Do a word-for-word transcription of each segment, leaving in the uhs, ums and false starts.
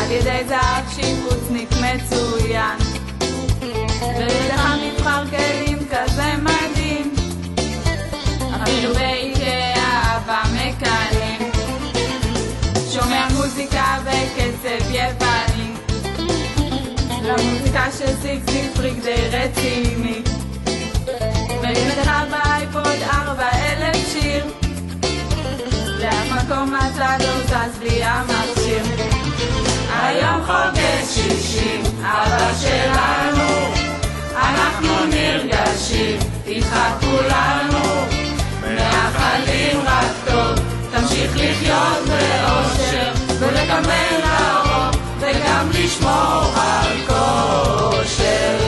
על ידי זהב שיפוצניק מצוין, ולך מבחר כלים כזה מדהים, אפילו באיקאה אהבה מקלים, שומע מוזיקה בקצב יווני, למוזיקה של זיג זיג פריק די רציני, מרים לך באייפוד ארבע אלף שיר, לאף מקום אתה לא זז בלי המכשיר. היום חוגג שישים, אבא שלנו, אנחנו נרגשים, איתך כולנו, מאחלים רק טוב, תמשיך לחיות באושר, ולקבל לאור, וגם לשמור על כושר.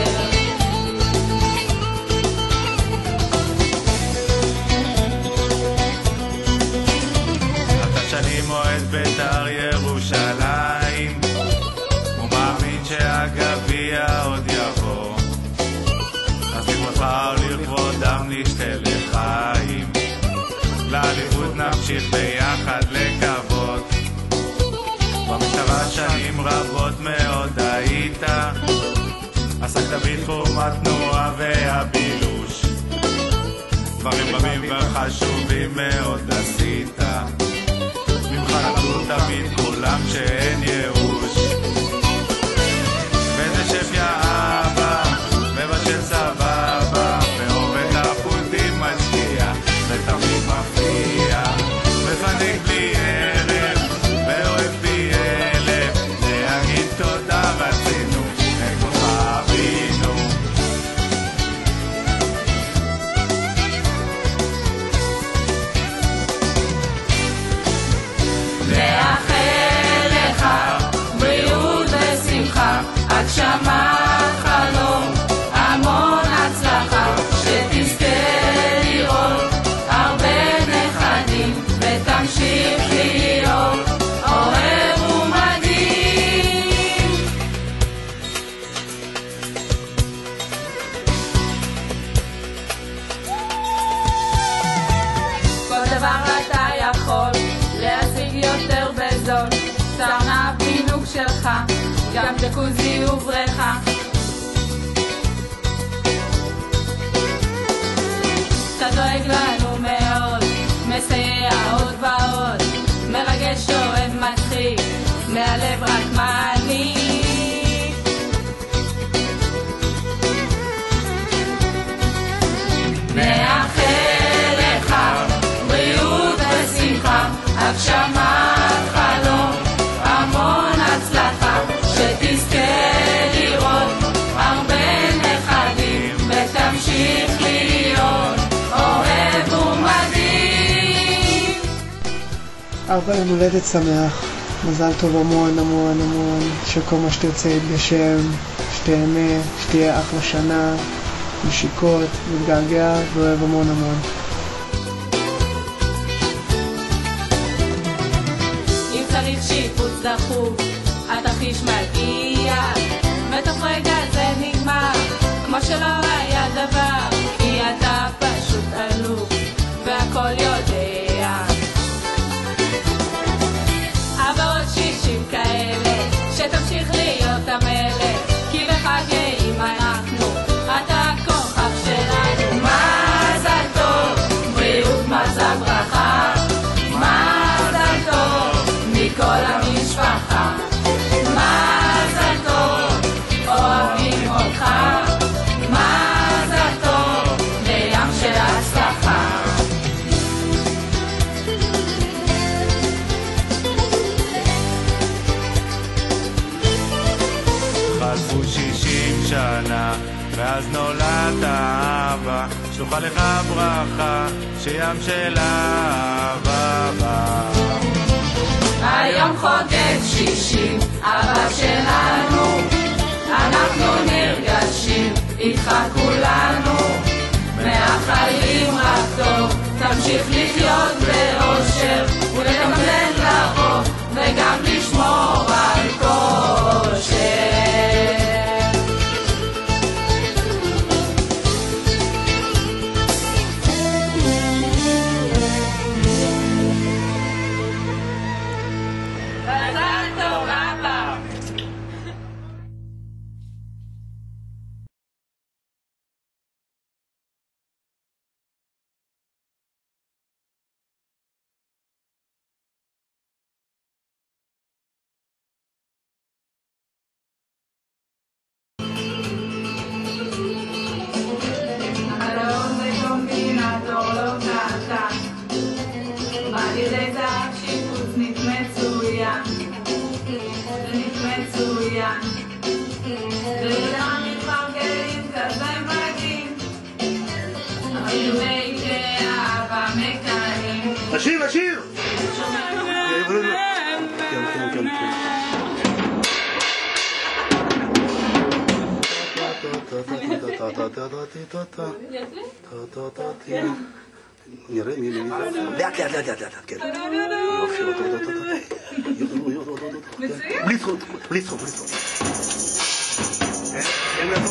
אני מועד בית"ר ירושלים, ומאמין שהגביע עוד יבוא, אז לכבודך ולכבודם נשתה לחיים, לאליפות נמשיך ביחד לכבוד. במשטרה שנים רבות מאוד היית, עסקת בתחום התנועה והבילוש, דברים רבים וחשובים מאוד עשית, ממך למדו תמיד כולם שאין ייאוש. וזה שף יא אבא, מבשל סבבה, ועובד הפולטים משקיע, ותמיד מפתיע, מפנק בלי ערב, ואוהב בי אלף, להגיד תודה רצינו, את כולך אבינו. מאחל לך בריאות ושמחה, הגשמת חלום, המון הצלחה, שתזכה לראות הרבה נכדים, ותמשיך להיות אוהב ומדהים. כל דבר אתה יכול להשיג יותר בזול, סרנה פינוק שלך, גם ג'קוזי ובריכה. אתה דואג לנו מאוד, מסייע עוד ועוד, מרגש אוהב מצחיק, מהלב רק מעניק. מאחל לך בריאות ושמחה, הגשמת חלום, המון הצלחה, שתזכה לראות הרבה נכדים, ותמשיך להיות אוהב ומדהים. ארבע יום הולדת שמח, מזל טוב המון המון המון, שכל מה שתרצה יתגשם, שתהנה, שתהיה אחלה שנה, נשיקות, מתגעגע ואוהב המון המון. צריך שיפוץ דחוף, התרחיש מגיע, בתוך רגע זה נגמר, כמו שלא היה דבר, כי אתה פשוט אלוף, והכל יודע. אבל עוד שישים כאלה, שתמשיך להיות המלך, כי בחגים אנחנו, אתה הכוכב שלנו. מזל טוב, בריאות, מזל ברכה, מזל טוב מכל המשפחה, מזל טוב, אוהבים אותך, מזל טוב, לים של הצלחה. חלפו שישים שנה, ואז נולד האבא, שלוחה לך ברכה, שים של אהבה. היום חוגג שישים, אבא שלנו, אנחנו נרגשים, איתך כולנו, מאחלים רק טוב, תמשיך לחיות באושר, ולתמלן לרוב, וגם לשמור על כושר. מזל טוב אבא. נראה מי מי לאט לאט לאט לאט לאט כן יופי בלי צחוק בלי צחוק בלי צחוק אין לנו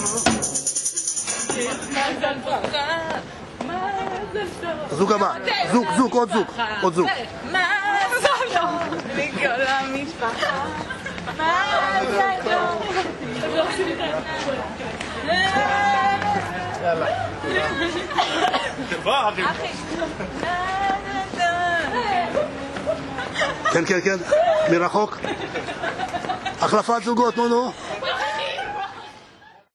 מזל ברכה מזל טוב זוג הבא זוג זוג עוד זוג עוד זוג מזל טוב לכל המשפחה מזל טוב יאללה בוא אחי כן כן כן מרחוק החלפת זוגות נו נו